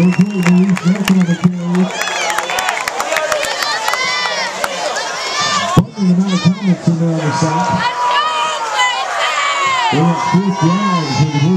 Clayton and Southeast Raleigh on the carry. Bumping the amount of Comets in there on the side. We have 4th down for the